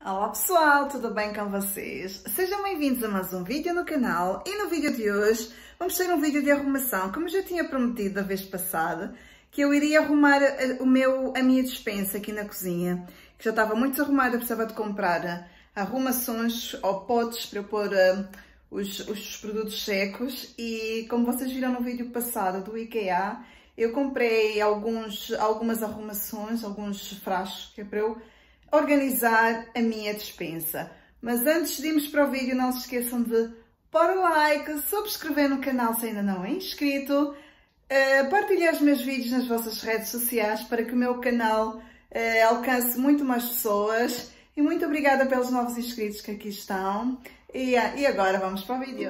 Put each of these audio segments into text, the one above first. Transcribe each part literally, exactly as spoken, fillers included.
Olá pessoal, tudo bem com vocês? Sejam bem-vindos a mais um vídeo no canal e no vídeo de hoje vamos ter um vídeo de arrumação, como já tinha prometido da vez passada, que eu iria arrumar a, o meu, a minha despensa aqui na cozinha, que já estava muito desarrumada, precisava de comprar arrumações ou potes para eu pôr uh, os, os produtos secos e como vocês viram no vídeo passado do IKEA, eu comprei alguns, algumas arrumações, alguns frascos que é para eu organizar a minha despensa. Mas antes de irmos para o vídeo, não se esqueçam de pôr o like, subscrever no canal se ainda não é inscrito, uh, partilhar os meus vídeos nas vossas redes sociais para que o meu canal uh, alcance muito mais pessoas. E muito obrigada pelos novos inscritos que aqui estão. E, uh, e agora vamos para o vídeo.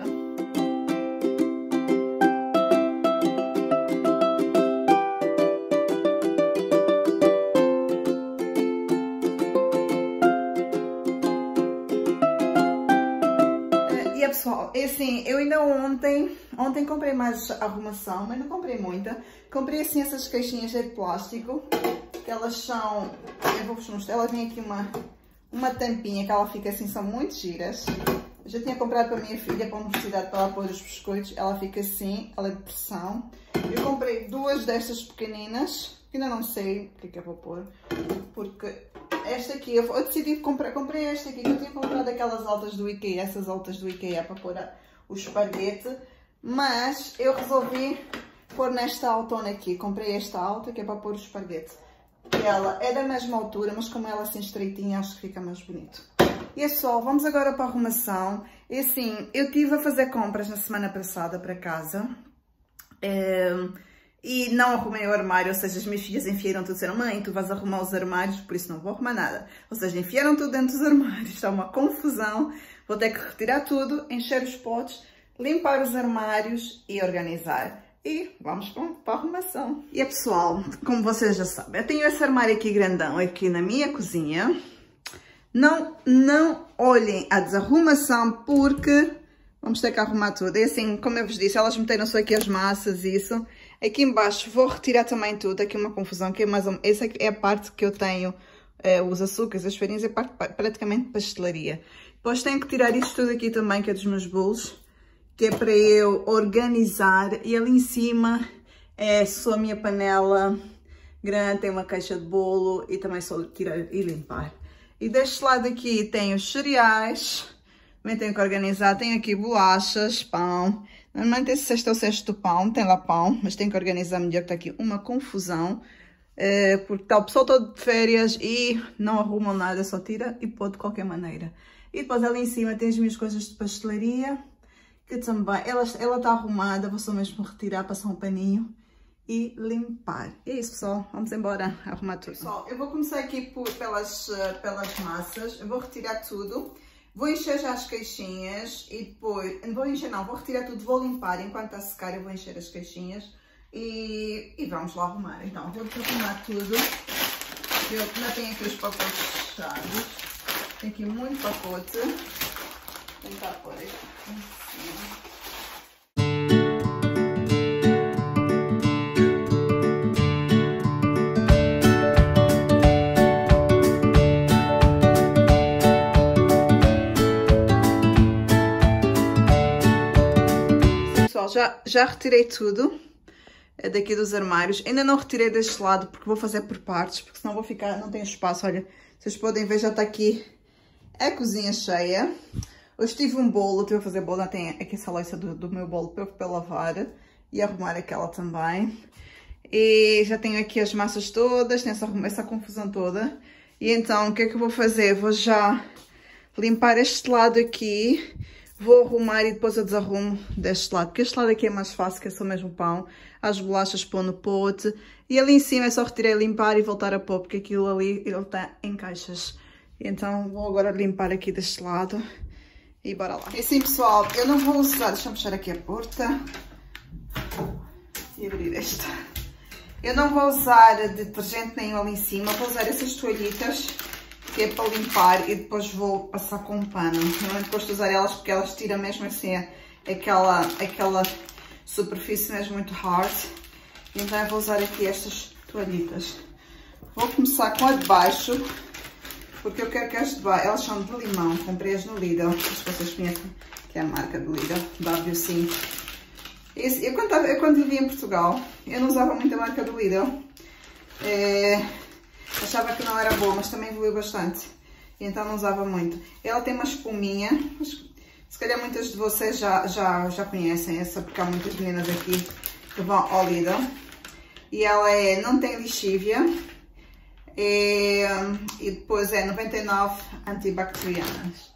Pessoal, é assim, eu ainda ontem, ontem comprei mais arrumação, mas não comprei muita. Comprei assim essas caixinhas de plástico, que elas são, eu vou-vos mostrar, ela tem aqui uma, uma tampinha que ela fica assim, são muito giras. Eu já tinha comprado para a minha filha, para a universidade, para ela pôr os biscoitos, ela fica assim, ela é de pressão. Eu comprei duas destas pequeninas, que ainda não sei o que é que eu vou pôr, porque esta aqui, eu, eu decidi comprar, comprei esta aqui, que eu tinha comprado aquelas altas do IKEA, essas altas do IKEA para pôr a, o esparguete, mas eu resolvi pôr nesta altona aqui, comprei esta alta que é para pôr o esparguete. Ela é da mesma altura, mas como ela é assim estreitinha, acho que fica mais bonito. E é só, vamos agora para a arrumação. E assim, eu estive a fazer compras na semana passada para casa, é, e não arrumei o armário, ou seja, as minhas filhas enfiaram tudo, disseram, mãe, tu vais arrumar os armários, por isso não vou arrumar nada. Ou seja, enfiaram tudo dentro dos armários, está uma confusão, vou ter que retirar tudo, encher os potes, limpar os armários e organizar. E vamos para a arrumação. E é pessoal, como vocês já sabem, eu tenho esse armário aqui grandão, aqui na minha cozinha. Não, não olhem a desarrumação, porque vamos ter que arrumar tudo. E assim, como eu vos disse, elas meteram só aqui as massas e isso. Aqui embaixo vou retirar também tudo, aqui uma confusão, que é mais ou... essa é a parte que eu tenho, eh, os açúcares, as farinhas, é parte praticamente pastelaria. Depois tenho que tirar isto tudo aqui também, que é dos meus bolos, que é para eu organizar. E ali em cima é só a minha panela grande, tem uma caixa de bolo e também só tirar e limpar. E deste lado aqui tem os cereais, também tenho que organizar, tenho aqui bolachas, pão. Normalmente esse cesto é o cesto do pão, tem lá pão, mas tenho que organizar melhor, que está aqui uma confusão, eh, porque está o pessoal todo de férias e não arrumam nada, só tira e pôr de qualquer maneira. E depois ali em cima tem as minhas coisas de pastelaria, que também, ela está arrumada, vou só mesmo retirar, passar um paninho e limpar. E é isso pessoal, vamos embora arrumar tudo. Pessoal, eu vou começar aqui por, pelas, pelas massas, eu vou retirar tudo. Vou encher já as caixinhas e depois, não vou encher não, vou retirar tudo, vou limpar, enquanto está a secar eu vou encher as caixinhas e, e vamos lá arrumar. Então, vou arrumar tudo, eu ainda tenho aqui os pacotes fechados, tenho aqui muito pacote, vou tentar pôr aqui em cima. Já, já retirei tudo daqui dos armários, ainda não retirei deste lado porque vou fazer por partes, porque senão vou ficar, não tem espaço. Olha, vocês podem ver, já está aqui a cozinha cheia. Hoje tive um bolo, estive a fazer bolo, já tem aqui essa louça do, do meu bolo para, para lavar e arrumar aquela também. E já tenho aqui as massas todas, tem essa, essa confusão toda. E então, o que é que eu vou fazer? Vou já limpar este lado aqui. Vou arrumar e depois eu desarrumo deste lado, porque este lado aqui é mais fácil, que é só mesmo pão. As bolachas pôr no pote. E ali em cima é só retirar, limpar e voltar a pôr, porque aquilo ali, ele está em caixas. Então vou agora limpar aqui deste lado e bora lá. E assim pessoal, eu não vou usar, deixa eu fechar aqui a porta e abrir esta. Eu não vou usar detergente nenhum ali em cima, vou usar essas toalhitas, que é para limpar e depois vou passar com um pano. Normalmente gosto de usar elas porque elas tiram mesmo assim aquela, aquela superfície mesmo muito hard. Então eu vou usar aqui estas toalhitas. Vou começar com a de baixo, porque eu quero que as de baixo, elas são de limão, comprei-as no Lidl, acho que vocês conhecem, que é a marca do Lidl, W C. Esse, eu, quando, eu quando vivia em Portugal, eu não usava muito a marca do Lidl, é, achava que não era boa, mas também evoluiu bastante, e então não usava muito. Ela tem uma espuminha, se calhar muitas de vocês já, já, já conhecem essa, porque há muitas meninas aqui que vão ao Lidl. E ela é, não tem lixívia, e, e depois é noventa e nove antibacterianas.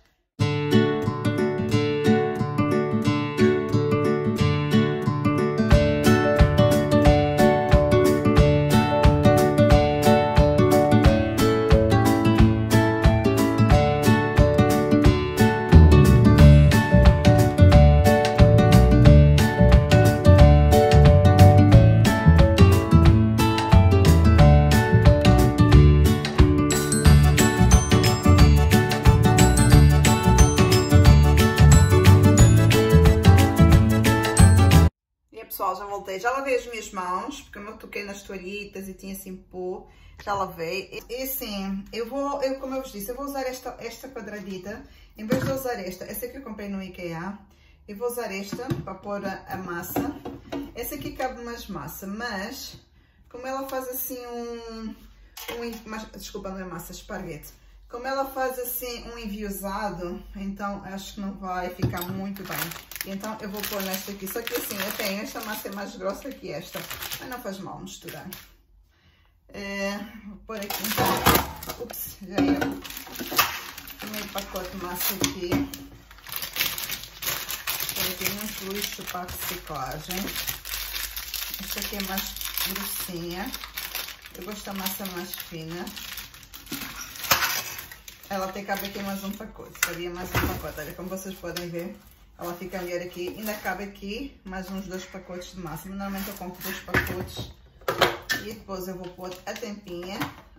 Pessoal, já voltei, já lavei as minhas mãos, porque eu me toquei nas toalhitas e tinha assim pó, já lavei. E assim, eu vou, eu, como eu vos disse, eu vou usar esta, esta quadradita, em vez de usar esta, essa aqui eu comprei no IKEA, eu vou usar esta para pôr a, a massa. Essa aqui cabe mais massa, mas como ela faz assim um, um mas, desculpa, não é massa, esparguete. Como ela faz assim um enviosado, então acho que não vai ficar muito bem. Então eu vou pôr nesta aqui. Só que assim, eu tenho esta massa é mais grossa que esta, mas não faz mal misturar. É, vou pôr aqui então. Ups, já é meio pacote de massa aqui. Vou pôr aqui muito lixo para a reciclagem. Esta aqui é mais grossinha. Eu gosto da massa mais fina. Ela tem cabe aqui mais um pacote, faria mais um pacote, olha, como vocês podem ver, ela fica melhor aqui, ainda cabe aqui mais uns dois pacotes de massa, mas normalmente eu compro dois pacotes e depois eu vou pôr a tampinha,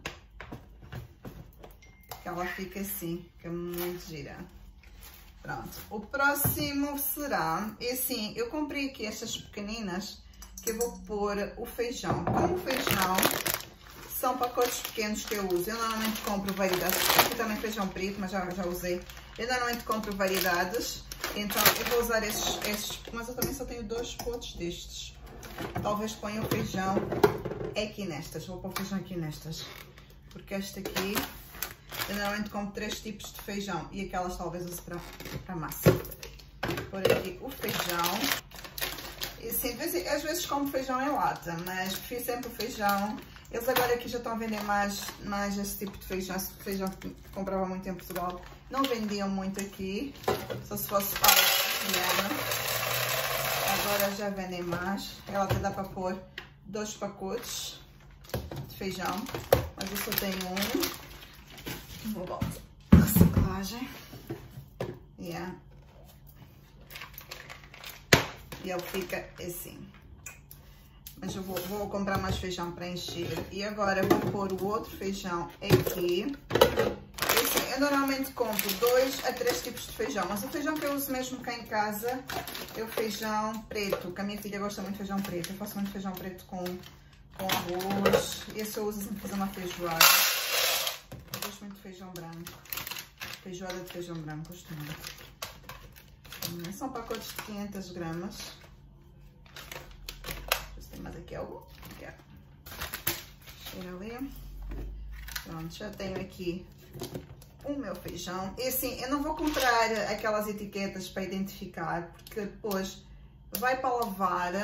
que ela fica assim, fica muito gira. Pronto, o próximo será, e assim, eu comprei aqui estas pequeninas, que eu vou pôr o feijão, como o feijão são pacotes pequenos que eu uso. Eu normalmente compro variedades. Aqui também feijão preto, mas já, já usei. Eu normalmente compro variedades. Então eu vou usar estes, estes. Mas eu também só tenho dois potes destes. Talvez ponha o feijão aqui nestas. Vou pôr o feijão aqui nestas. Porque esta aqui, eu normalmente compro três tipos de feijão. E aquelas talvez use para, para massa. Vou pôr aqui o feijão. E assim, às vezes compro feijão em lata, mas prefiro sempre o feijão. Eles agora aqui já estão a vender mais, mais esse tipo de feijão, esse feijão que comprava muito em Portugal. Não vendiam muito aqui, só se fosse para a agora já vendem mais. Ela até dá para pôr dois pacotes de feijão, mas eu só tenho um. Vou voltar a reciclagem. Yeah. E ele fica assim. Mas eu vou, vou comprar mais feijão para encher. E agora vou pôr o outro feijão aqui. Esse, eu normalmente compro dois a três tipos de feijão. Mas o feijão que eu uso mesmo cá em casa é o feijão preto. Que a minha filha gosta muito de feijão preto. Eu faço muito feijão preto com, com arroz. Esse eu uso assim para fazer uma feijoada. Eu gosto muito de feijão branco. Feijoada de feijão branco, gosto muito. São pacotes de quinhentas gramas. Mas aqui é o cheira ali. Pronto, já tenho aqui o meu feijão. E assim, eu não vou comprar aquelas etiquetas para identificar, porque depois vai para lavar,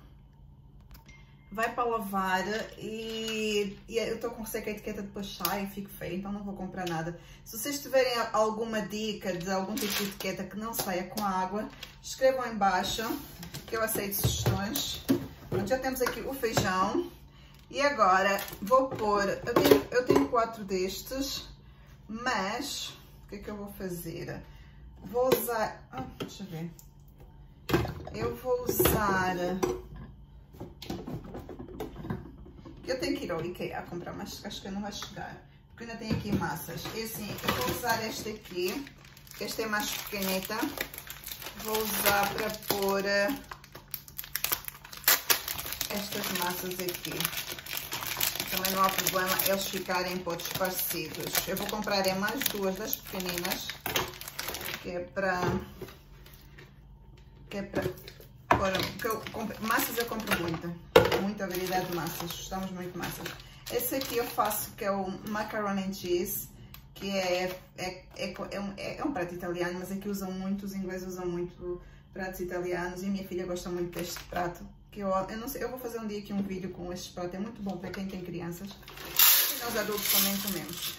vai para lavar e, e eu estou com receio que a etiqueta depois sai e fique feia, então não vou comprar nada. Se vocês tiverem alguma dica de algum tipo de etiqueta que não saia com a água, escrevam em baixo, que eu aceito sugestões. Pronto, já temos aqui o feijão. E agora vou pôr, eu tenho, eu tenho quatro destes, mas o que é que eu vou fazer? Vou usar, ah, deixa eu ver, eu vou usar, eu tenho que ir ao IKEA comprar, mas acho que não vai chegar, porque ainda tenho aqui massas. E assim, eu vou usar esta aqui, esta é mais pequenita, vou usar para pôr estas massas aqui. também não há problema eles ficarem todos parecidos. Eu vou comprar é mais duas das pequeninas, que é para... Que é para... Que eu compro, massas eu compro muita, muita variedade de massas, gostamos muito de massas. Esse aqui eu faço, que é o macaroni and cheese, que é, é, é, é, um, é um prato italiano, mas aqui usam muito, os ingleses usam muito pratos italianos e a minha filha gosta muito deste prato. Que eu, eu, não sei, eu vou fazer um dia aqui um vídeo com este prato, é muito bom para quem tem crianças e nós adultos também comemos.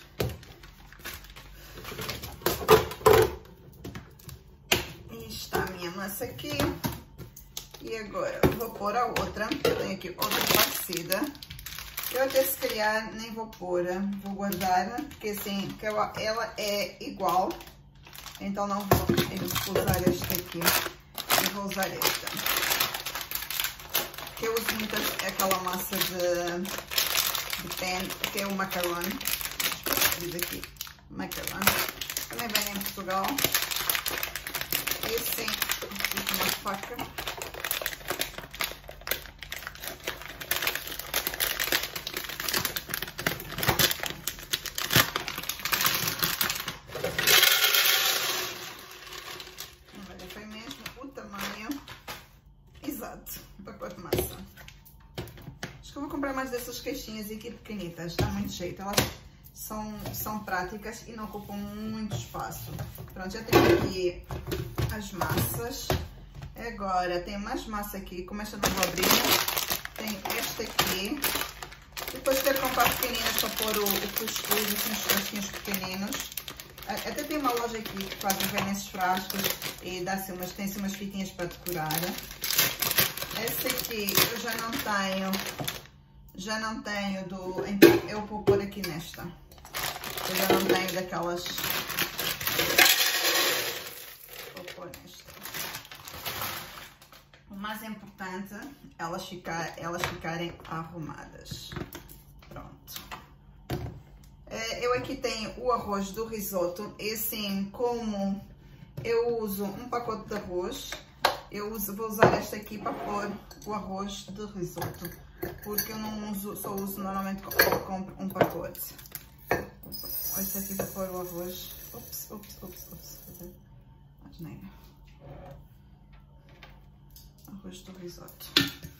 E está a minha massa aqui. E agora vou pôr a outra, eu tenho aqui outra parecida. Eu até se calhar nem vou pôr, vou guardar, porque assim, que ela, ela é igual. Então não vou usar este aqui, eu vou usar esta. Que eu uso muito aquela massa de, de pan, que é o macaroni. Diz aqui, macaroni. Também vem em Portugal. E assim, uso uma faca. Pacote de massa. Acho que eu vou comprar mais dessas caixinhas aqui pequenitas, dá muito jeito. Elas são, são práticas e não ocupam muito espaço. Pronto, já tenho aqui as massas. Agora tem mais massa aqui, como esta não vou abrir. Tem esta aqui. Depois quero comprar pequeninas para pôr o, o cuscuz, assim, os frasquinhos pequeninos. Até tem uma loja aqui que faz vender esses frascos e dá-se umas, tem-se umas fitinhas para decorar. Esse aqui eu já não tenho, já não tenho do, então eu vou pôr aqui nesta. Eu já não tenho daquelas, vou pôr nesta. O mais importante, elas, ficar, elas ficarem arrumadas. Pronto. Eu aqui tenho o arroz do risoto, e assim como eu uso um pacote de arroz, eu uso, vou usar esta aqui para pôr o arroz de risoto, porque eu não uso, só uso normalmente eu compro um pacote. Esta aqui para pôr o arroz. Ups, ups, ups, ups. Arroz do risoto.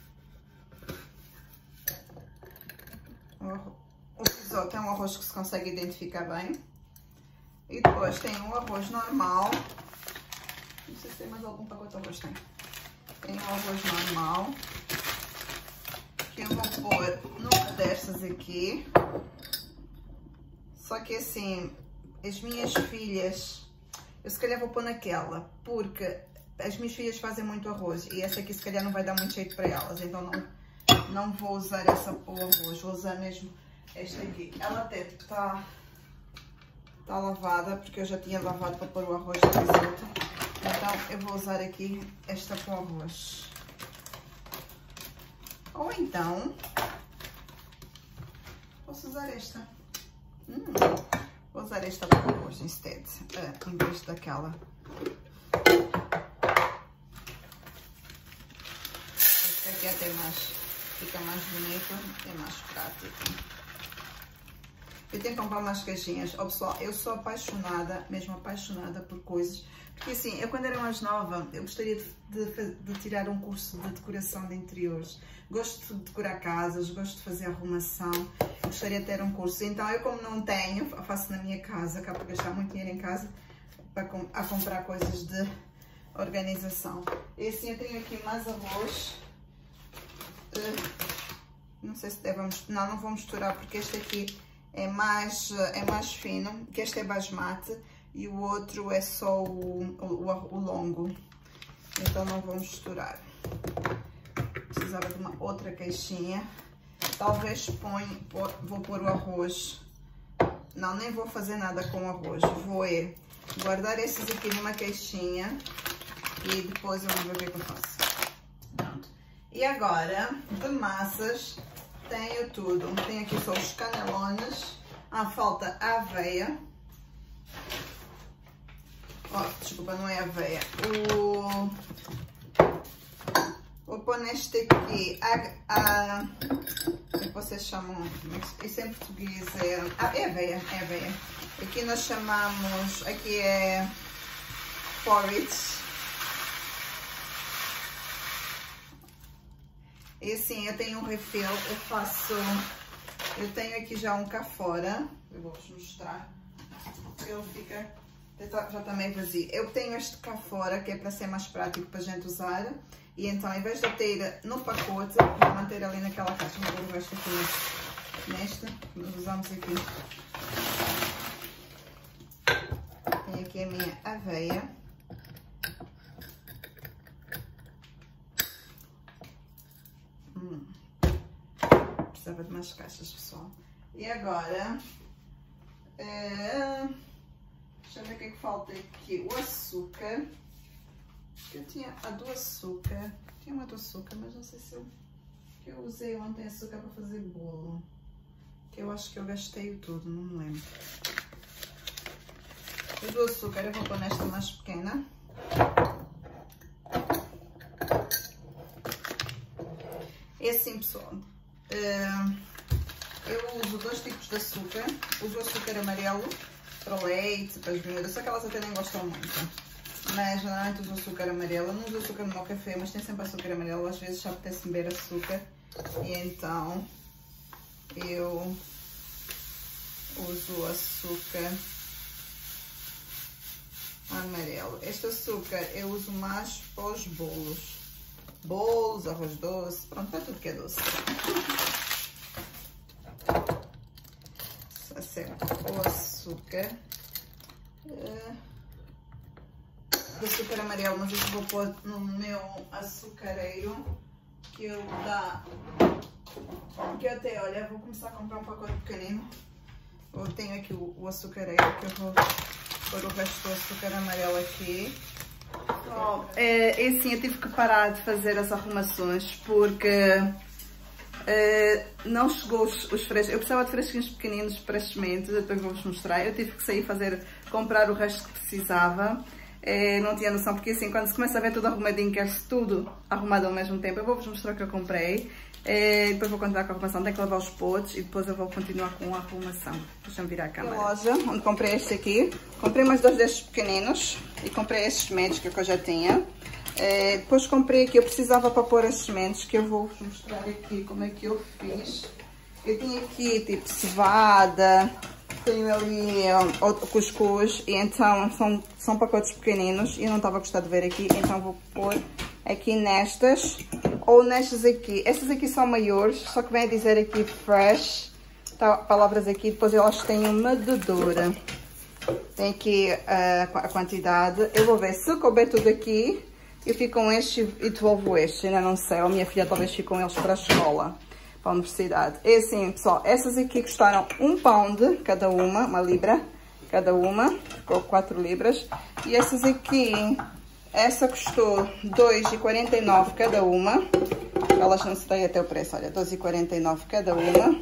O risoto é um arroz que se consegue identificar bem. E depois tem um arroz normal. Não sei se tem mais algum pacote de arroz, tem. Tem um arroz normal, que eu vou pôr numa destas aqui. Só que assim, as minhas filhas, eu se calhar vou pôr naquela, porque as minhas filhas fazem muito arroz e essa aqui se calhar não vai dar muito jeito para elas, então não, não vou usar essa para o arroz, vou usar mesmo esta aqui. Ela até está tá lavada, porque eu já tinha lavado para pôr o arroz de risoto. Então, eu vou usar aqui esta com arroz. Ou então, posso usar esta. Hum, vou usar esta com arroz instead, uh, em vez daquela. Esta aqui até mais, fica mais bonito e mais prático. Eu tenho que comprar umas caixinhas. Oh, pessoal, eu sou apaixonada, mesmo apaixonada por coisas. Porque assim, eu quando era mais nova, eu gostaria de, de, de tirar um curso de decoração de interiores. Gosto de decorar casas, gosto de fazer arrumação. Gostaria de ter um curso. Então, eu como não tenho, faço na minha casa. Acabo de gastar muito dinheiro em casa para a comprar coisas de organização. E assim, eu tenho aqui mais arroz. Não sei se devemos... Não, não vou misturar porque este aqui é mais, é mais fino. Que este é basmati. E o outro é só o, o, o longo, então não vou misturar. Precisava de uma outra caixinha. Talvez ponha, vou pôr o arroz. Não, nem vou fazer nada com o arroz. Vou é, guardar esses aqui numa caixinha e depois eu vou ver o que é que eu faço. Pronto. E agora, de massas, tenho tudo. Tenho aqui só os canelones. Ah, falta a aveia. Oh, desculpa, não é aveia. O... Vou pôr neste aqui a, a... Eu posso vocês chamam, isso em português é, ah, é aveia, é aveia. Aqui nós chamamos, aqui é porridge. E assim, eu tenho um refill, eu faço, eu tenho aqui já um cá fora, eu vou-vos mostrar, ele fica, já está meio vazio. Eu tenho este cá fora, que é para ser mais prático para a gente usar, e então, em vez de eu ter no pacote, vou manter ali naquela caixa, vou pôr o resto aqui nesta, nós usamos aqui. Tenho aqui a minha aveia. Hum. Precisava de mais caixas, pessoal. E agora, é... deixa eu ver o que é que falta aqui. O açúcar. Eu tinha a do açúcar. Tinha uma do açúcar, mas não sei se eu, que eu usei ontem açúcar para fazer bolo. Que eu acho que eu gastei tudo, não me lembro. O do açúcar eu vou pôr nesta mais pequena. É assim, pessoal, eu uso dois tipos de açúcar. Uso o açúcar amarelo para o leite, para as miúdas, só que elas até nem gostam muito. Mas normalmente uso açúcar amarelo. Eu não uso açúcar no meu café, mas tem sempre açúcar amarelo. Às vezes já apetece beber açúcar. E então eu uso o açúcar amarelo. Este açúcar eu uso mais para os bolos. Bolos, arroz doce, pronto, para tudo que é doce. O açúcar. Uh, do açúcar amarelo, mas eu vou pôr no meu açucareiro. Que eu dá. Que eu até, olha, vou começar a comprar um pacote pequenino. Eu tenho aqui o, o açucareiro, que eu vou pôr o resto do açúcar amarelo aqui. Oh, é, é assim, eu tive que parar de fazer as arrumações porque é, não chegou os, os frescos. Eu precisava de fresquinhos pequeninos para as sementes, depois vou-vos mostrar. Eu tive que sair fazer, comprar o resto que precisava. É, não tinha noção, porque assim, quando se começa a ver tudo arrumadinho, quer-se tudo arrumado ao mesmo tempo. Eu vou-vos mostrar o que eu comprei. É, depois vou continuar com a arrumação, tenho que lavar os potes e depois eu vou continuar com a arrumação. Deixa-me virar a câmera. Na loja, onde comprei este aqui, comprei mais dois destes pequeninos e comprei estes sementes que eu já tinha. É, depois comprei aqui, eu precisava para pôr as sementes, que eu vou mostrar aqui como é que eu fiz. Eu tinha aqui tipo cevada, tenho ali um, cuscuz, e então são, são pacotes pequeninos e eu não estava a gostar de ver aqui, então vou pôr aqui nestas ou nestas aqui. Estas aqui são maiores, só que vem a dizer aqui fresh, tá, palavras aqui, depois elas têm uma medidora. Tem aqui uh, a quantidade. Eu vou ver se couber tudo aqui, eu fico com este e devolvo este, ainda não sei, a minha filha talvez fique com eles para a escola, para a universidade. É assim, pessoal, essas aqui custaram um pound cada uma, uma libra cada uma, ficou quatro libras. E essas aqui, essa custou dois e quarenta e nove cada uma. Elas não se têm até o preço, olha, dois e quarenta e nove cada uma.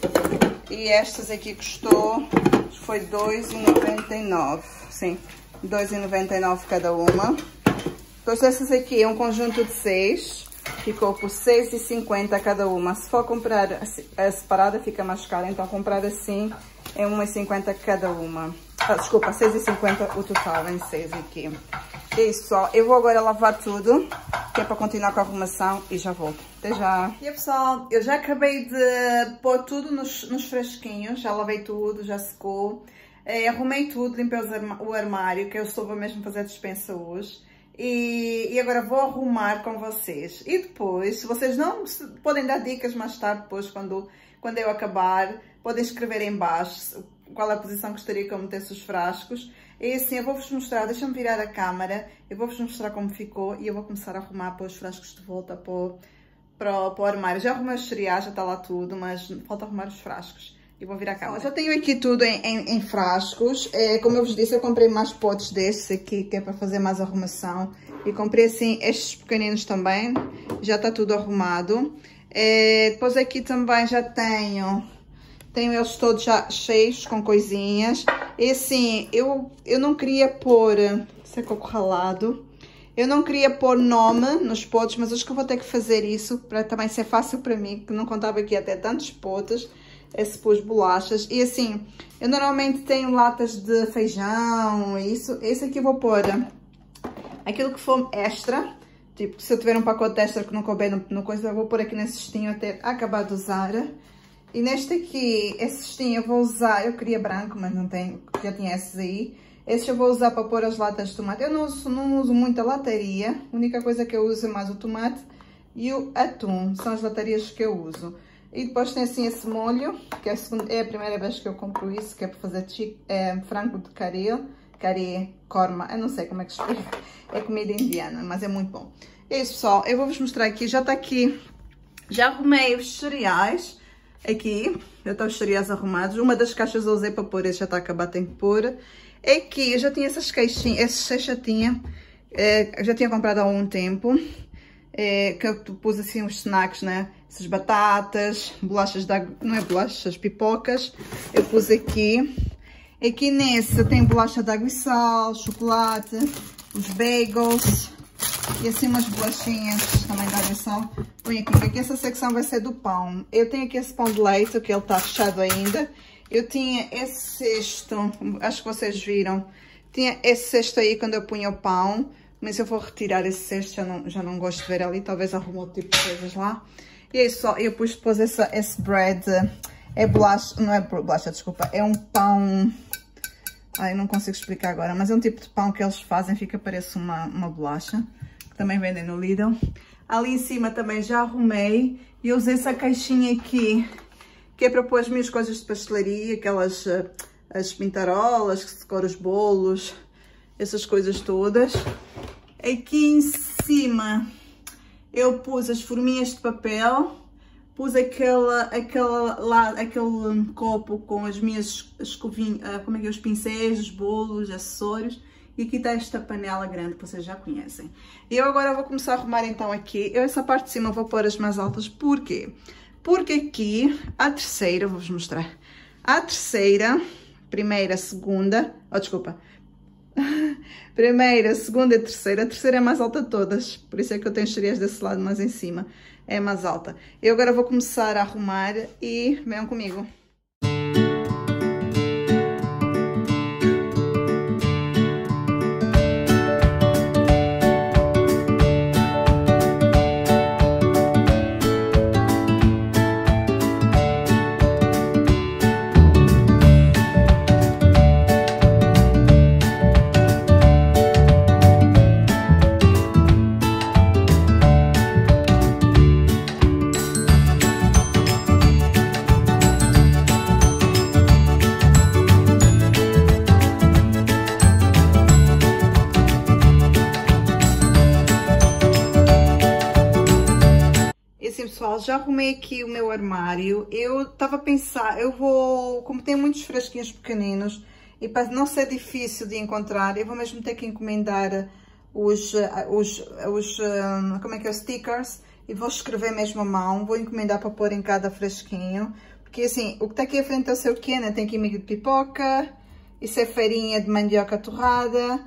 E estas aqui custou, foi dois e noventa e nove, sim, dois e noventa e nove cada uma. Depois essas aqui é um conjunto de seis, ficou por seis e cinquenta cada uma. Se for comprar a separada fica mais cara, então comprar assim é um e cinquenta cada uma. Ah, desculpa, seis e cinquenta o total em seis aqui. É isso, pessoal. Eu vou agora lavar tudo, que é para continuar com a arrumação, e já volto. Até já. E aí, pessoal, eu já acabei de pôr tudo nos, nos fresquinhos, já lavei tudo, já secou. É, arrumei tudo, limpei arma, o armário, que eu estou mesmo a fazer a despensa hoje. E, e agora vou arrumar com vocês. E depois, se vocês não podem dar dicas mais tarde, depois, quando, quando eu acabar, podem escrever em baixo qual é a posição que gostaria que eu metesse os frascos. E assim, eu vou-vos mostrar, deixa-me virar a câmera, eu vou-vos mostrar como ficou e eu vou começar a arrumar para os frascos de volta para o, para, para o armário. Já arrumei os cereais, já está lá tudo, mas falta arrumar os frascos. E vou virar a câmera. Já tenho aqui tudo em, em, em frascos. É, como eu vos disse, eu comprei mais potes desses aqui, que é para fazer mais arrumação. E comprei assim estes pequeninos também. Já está tudo arrumado. É, depois aqui também já tenho... Tenho eles todos já cheios com coisinhas. E assim, eu, eu não queria pôr... Isso é coco ralado. Eu não queria pôr nome nos potes, mas acho que eu vou ter que fazer isso para também ser fácil para mim, que não contava aqui até tantos potes. Esse pus bolachas. E assim, eu normalmente tenho latas de feijão, isso. Esse aqui eu vou pôr aquilo que for extra. Tipo, se eu tiver um pacote extra que não couber no, no coisa, eu vou pôr aqui nesse cestinho até acabar de usar. E neste aqui, esse cestinho eu vou usar, eu queria branco, mas não tenho, já tinha esses aí. Esse eu vou usar para pôr as latas de tomate. Eu não uso, não uso muita lataria, a única coisa que eu uso é mais o tomate e o atum, são as latarias que eu uso. E depois tem assim esse molho, que é a, segunda, é a primeira vez que eu compro isso, que é para fazer chic, é, frango de caril, carê, korma, eu não sei como é que se explica, é comida indiana, mas é muito bom. É isso, pessoal, eu vou vos mostrar aqui, já está aqui, já arrumei os cereais, aqui, já estão os cereais arrumados, uma das caixas eu usei para pôr, esse já está a acabar, tenho que pôr. Aqui eu já tinha essas caixinhas, esses já tinha, é, já tinha comprado há um tempo, é, que eu pus assim uns snacks, né? Essas batatas, bolachas de água, não é bolachas, pipocas, eu pus aqui. Aqui nesse eu tenho bolacha de água e sal, chocolate, os bagels e assim umas bolachinhas também de água e sal. Põe aqui, porque aqui essa secção vai ser do pão. Eu tenho aqui esse pão de leite, que ele está fechado ainda. Eu tinha esse cesto, acho que vocês viram, tinha esse cesto aí quando eu punha o pão, mas eu vou retirar esse cesto, já não, já não gosto de ver ali, talvez arrume outro tipo de coisas lá. E é só, eu pus depois essa, esse bread, é bolacha, não é bolacha, desculpa, é um pão, ai, não consigo explicar agora, mas é um tipo de pão que eles fazem, fica parece uma, uma bolacha, que também vendem no Lidl. Ali em cima também já arrumei, e eu usei essa caixinha aqui, que é para pôr as minhas coisas de pastelaria, aquelas uh, as pintarolas, que se decora os bolos, essas coisas todas. Aqui em cima eu pus as forminhas de papel, pus aquela, aquela, lá, aquele copo com as minhas escovinhas, uh, como é que é, os pincéis, os bolos, acessórios. E aqui está esta panela grande que vocês já conhecem. Eu agora vou começar a arrumar então aqui. Eu essa parte de cima vou pôr as mais altas, porquê? Porque aqui, a terceira, vou-vos mostrar, a terceira, primeira, segunda, oh, desculpa, primeira, segunda e terceira, a terceira é a mais alta de todas, por isso é que eu tenho cereais desse lado mais em cima, é a mais alta. Eu agora vou começar a arrumar e venham comigo. Pessoal, já arrumei aqui o meu armário. Eu estava a pensar, eu vou, como tem muitos frasquinhos pequeninos e para não ser difícil de encontrar, eu vou mesmo ter que encomendar os, os, os como é que é, os stickers, e vou escrever mesmo à mão, vou encomendar para pôr em cada frasquinho, porque assim, o que está aqui à frente é o seu quê, né? Tem aqui milho de pipoca, isso é farinha de mandioca torrada,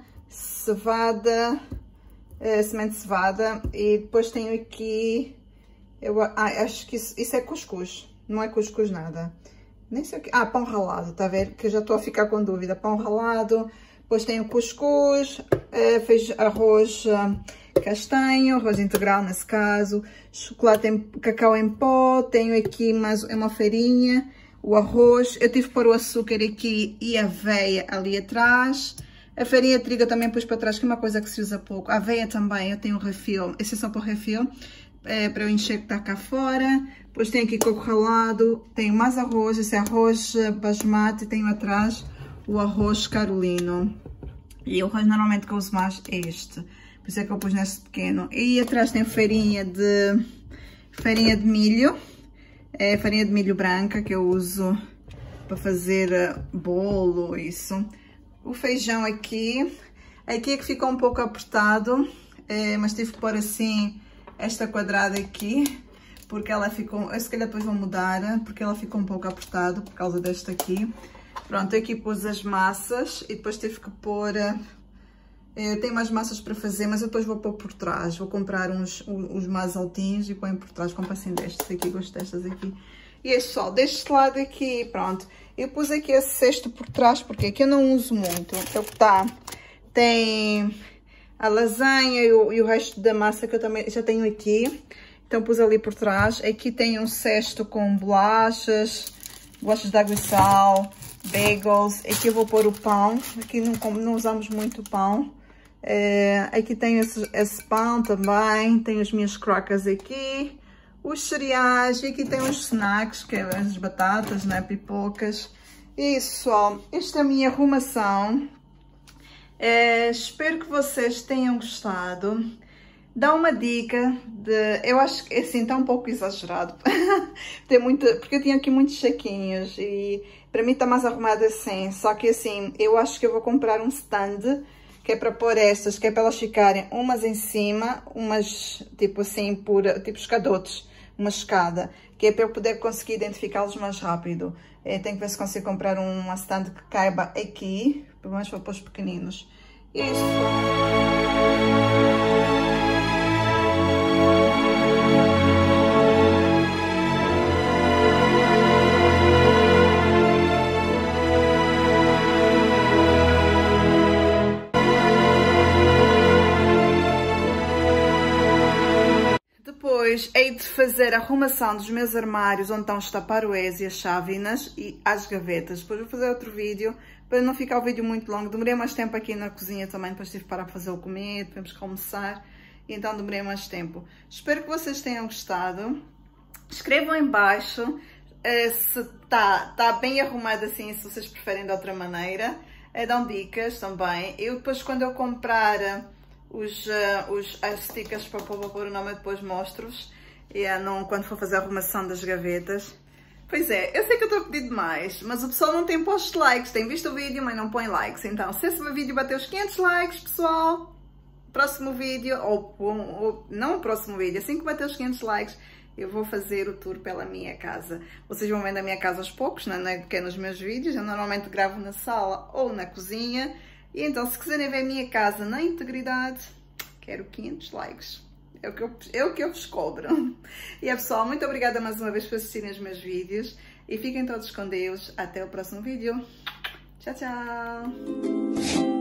cevada, é, semente de cevada, e depois tenho aqui... Eu ah, acho que isso, isso é cuscuz, não é cuscuz nada. Nem sei o que. Ah, pão ralado, tá a ver? Que eu já estou a ficar com dúvida. Pão ralado, depois tenho cuscuz, eh, fez arroz eh, castanho, arroz integral nesse caso, chocolate em cacau em pó, tenho aqui mais uma farinha, o arroz, eu tive que pôr o açúcar aqui e a aveia ali atrás. A farinha de trigo eu também pus para trás, que é uma coisa que se usa pouco. A aveia também, eu tenho um refil, esse é só para o refil. É, para eu encher que está cá fora. Depois tenho aqui coco ralado, tenho mais arroz, esse é arroz basmati, tenho atrás o arroz carolino. E o arroz normalmente que eu uso mais é este, por isso é que eu pus neste pequeno. E atrás tem farinha de farinha de milho, é farinha de milho branca que eu uso para fazer bolo, isso. O feijão aqui, aqui é que ficou um pouco apertado, é, mas tive que pôr assim esta quadrada aqui, porque ela ficou, eu se calhar depois vou mudar, porque ela ficou um pouco apertado por causa desta aqui. Pronto, aqui pus as massas e depois tive que pôr Eu tenho mais massas para fazer, mas eu depois vou pôr por trás. Vou comprar uns, uns mais altinhos e ponho por trás. Compro assim destes aqui, gosto destas aqui. E este só, deste lado aqui, pronto. Eu pus aqui esse cesto por trás, porque aqui eu não uso muito. Então tá, tem a lasanha e o, e o resto da massa que eu também já tenho aqui. Então pus ali por trás. Aqui tem um cesto com bolachas, bolachas de água e sal, bagels. Aqui eu vou pôr o pão. Aqui não, não usamos muito pão. É, aqui tem esse, esse pão também. Tenho as minhas crocas aqui. Os cereais, e aqui tem os snacks, que é as batatas, né, pipocas. E isso, pessoal, esta é a minha arrumação. É, espero que vocês tenham gostado. Dá uma dica de... Eu acho que, assim, está um pouco exagerado. Tem muita, porque eu tinha aqui muitos saquinhos e para mim está mais arrumado assim. Só que, assim, eu acho que eu vou comprar um stand, que é para pôr estas, que é para elas ficarem umas em cima, umas, tipo assim, por, tipo escadotes. Uma escada, que é para eu poder conseguir identificá-los mais rápido. Eu tenho que ver se consigo comprar uma stand que caiba aqui, pelo menos para os pequeninos. Isso. Depois, hei de fazer a arrumação dos meus armários, onde estão os taparoés e as chávenas e as gavetas. Depois vou fazer outro vídeo, para não ficar o vídeo muito longo. Demorei mais tempo aqui na cozinha também, depois tive que parar para fazer o comer, temos que almoçar, e então demorei mais tempo. Espero que vocês tenham gostado. Escrevam em baixo uh, se está tá bem arrumado assim, se vocês preferem de outra maneira. Uh, dão dicas também. Eu depois, quando eu comprar... Uh, Os, uh, os, as stickers para pôr o nome, depois mostro-vos, yeah, não, quando for fazer a arrumação das gavetas. Pois é, eu sei que eu estou a pedir demais, mas o pessoal não tem posto likes, tem visto o vídeo, mas não põe likes. Então, se esse meu vídeo bater os quinhentos likes, pessoal, próximo vídeo, ou, ou, ou não o próximo vídeo, assim que bater os quinhentos likes, eu vou fazer o tour pela minha casa. Vocês vão vendo a minha casa aos poucos, não é? Porque é nos meus vídeos, eu normalmente gravo na sala ou na cozinha. E então, se quiserem ver a minha casa na integridade, quero quinhentos likes. É o que eu, é o que eu vos cobro. E é, pessoal, muito obrigada mais uma vez por assistirem os meus vídeos. E fiquem todos com Deus. Até o próximo vídeo. Tchau, tchau.